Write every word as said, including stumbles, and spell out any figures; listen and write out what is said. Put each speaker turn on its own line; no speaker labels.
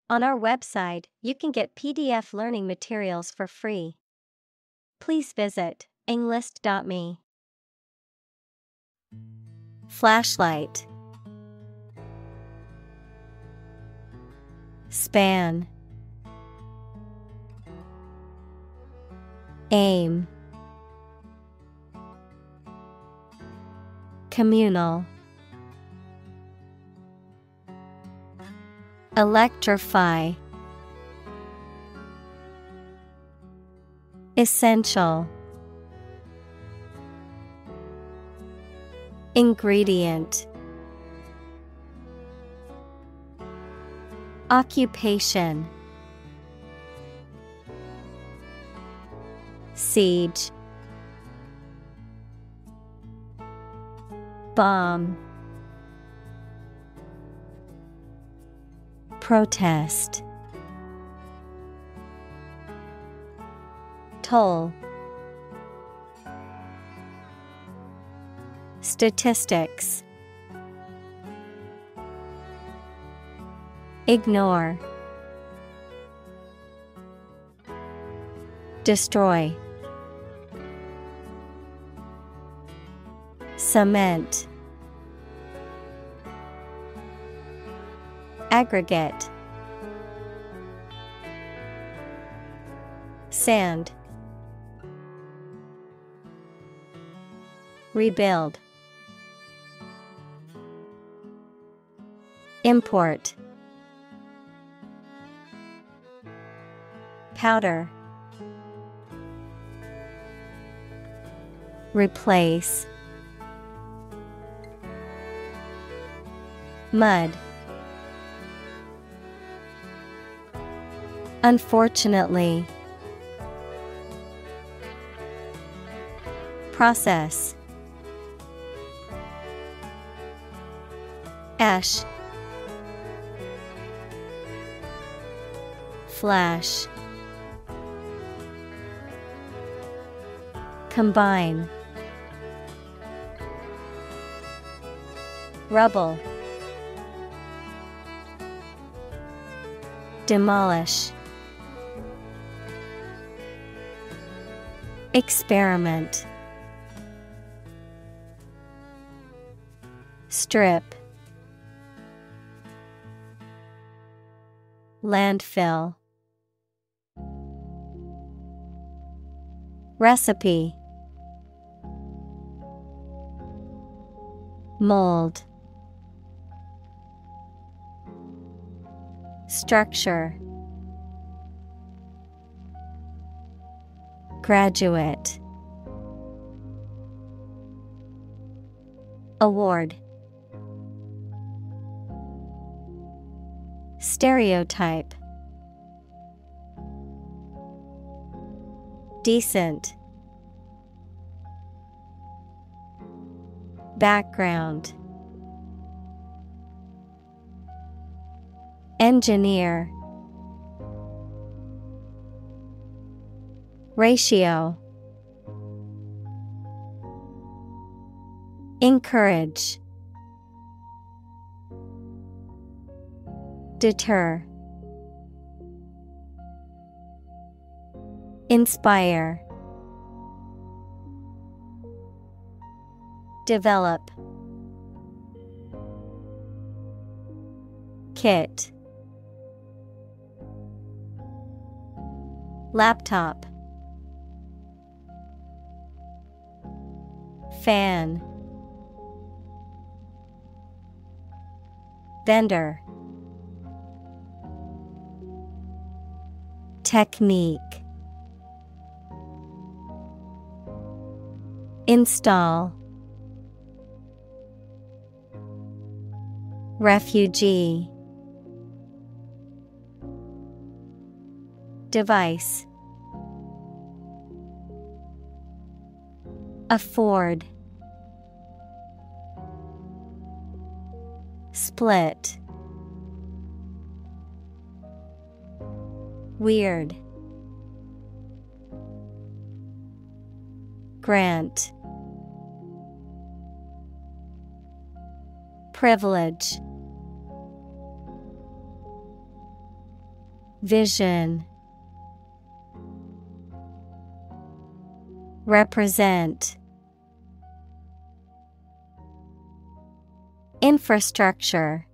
On our website, you can get P D F learning materials for free. Please visit englist dot me. Flashlight. Span. Aim. Communal. Electrify. Essential. Ingredient. Occupation. Siege. Bomb. Protest. Toll. Statistics. Ignore. Destroy. Cement. Aggregate. Sand. Rebuild. Import. Powder. Replace. Mud. Unfortunately. Process. Ash. Flash. Combine. Rubble. Demolish. Experiment. Strip. Landfill. Recipe. Mold. Structure. Graduate. Award. Stereotype. Decent. Background. Engineer. Ratio. Encourage. Deter. Inspire. Develop. Kit. Laptop. Fan. Vendor. Technique. Install. Refugee. Device. Afford. Split. Weird. Grant. Privilege. Vision. Represent. Infrastructure.